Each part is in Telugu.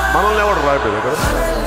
మనల్ని ఎవడు రాపేది ఇక్కడ?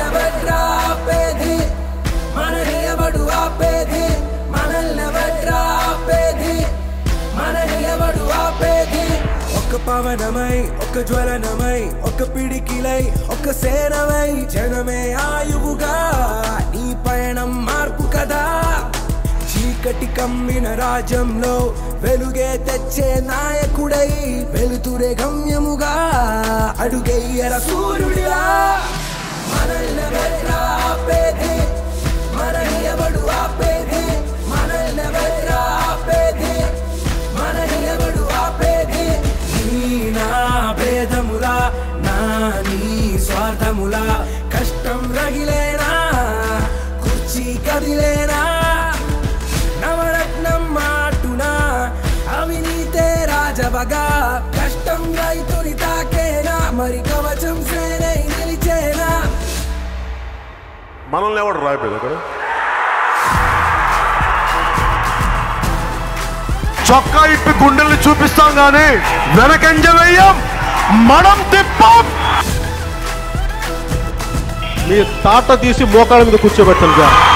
ఒక పవనమై ఒక జ్వలనమై ఒక పిడికిలై ఒక సేనమై జనమే ఆయువుగా నీ పయనం మార్పు కదా. చీకటి కమ్మిన రాజ్యంలో వెలుగే తెచ్చే నాయకుడై వెలుతురే గమ్యముగా అడుగెయ్యర సూర్యుడిలా. మనల్నెవడ్రా ఆపేది, మనని ఎవడు ఆపేది, మనల్నెవడ్రా ఆపేది, మనని ఎవడు ఆపేది. నీ నా భేదములా నా నీ స్వార్థములా కష్టం రగిలేనా కుర్చీ కదిలేనా. నవరత్నం మాటునా అవినీతే రాజవగా కష్టం రైతుని తాకేనా మరి కవచం సేనై నిలిచేనా. మనల్ని ఎవడు రాపేది ఇక్కడ? చొక్కా ఇప్పి గుండెల్ని చూపిస్తాం గానీ వెనకంజ వెయ్యం, మనం తిప్పం. మీ తాట తీసి మోకాళ్ళ మీద కూర్చోబెట్టాలి.